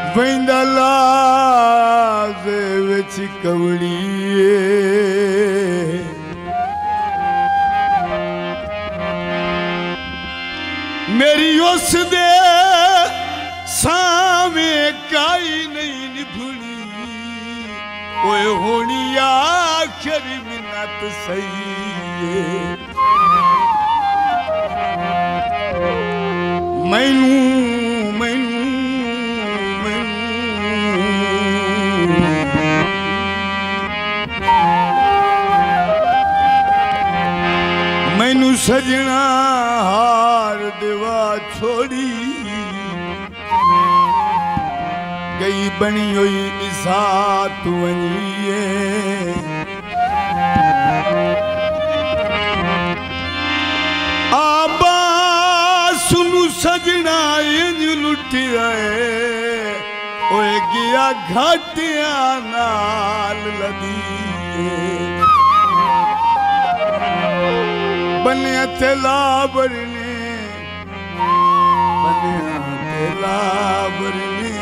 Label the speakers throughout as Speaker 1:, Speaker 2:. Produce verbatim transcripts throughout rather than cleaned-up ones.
Speaker 1: बैंदला दे विच कवड़िए मेरी उस दे सामे काई नहीं निभुनी ओए होनी आखिर मिन्नत सही मैनू मैनू मैनू सजना हार देवा छोड़ी गई बनी हुई इसात वनिए आबा सुनु सजना इंज लुटिया ओए गया घाटिया नाल लदीए बनिया तेला बरने बनिया तेला बरने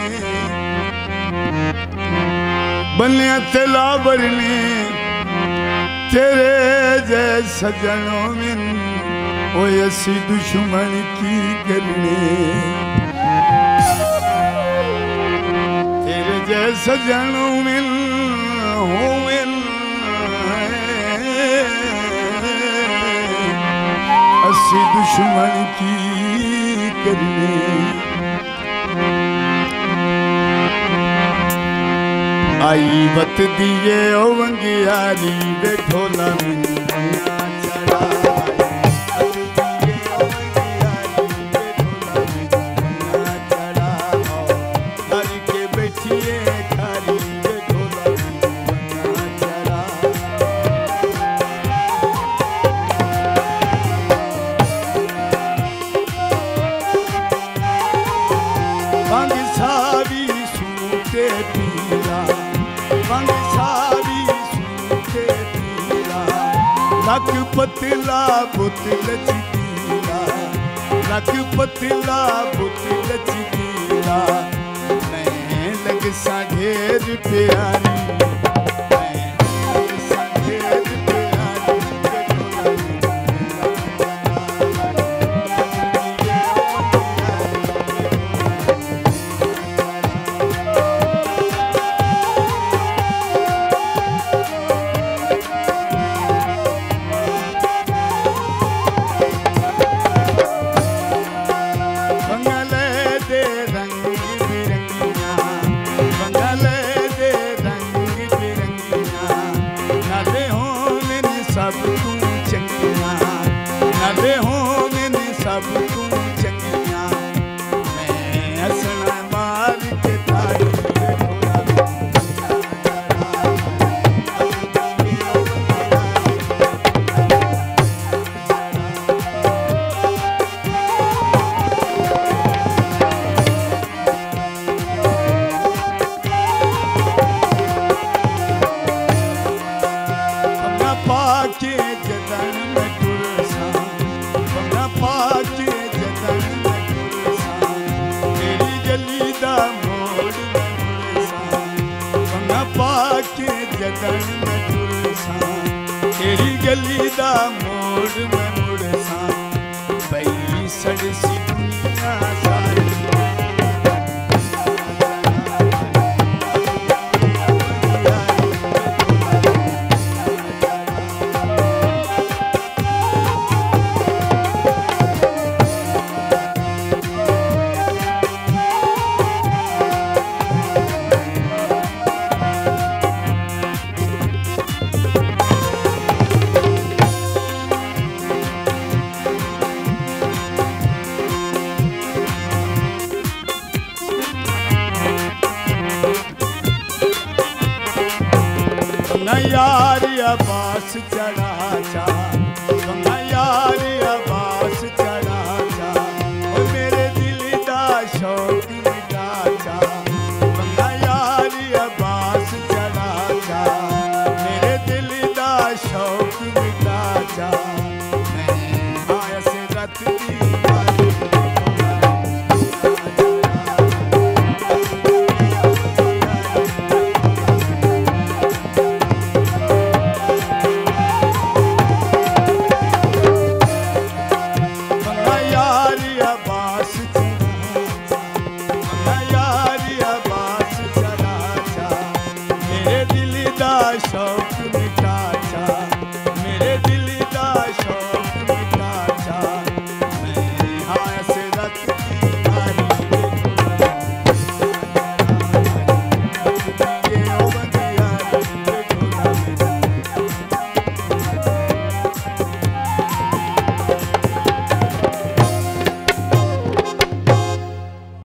Speaker 1: बनिया तेला बरने तेरे जै सजनों में ओ ऐसी दुश्मन की करने तेरे जै सजनों में हो असी दुश्मन की करने आई बत दिए ओ वंगियारी बैठोला लक पतला बुत लचकीला लक पतला बुत लचकीला मैं लग सा ढेर प्यारी तेरी गली दा मोड़ में मुड़ सा पई सड़ सी दुनिया सारी यार अब्बास चढ़ा चा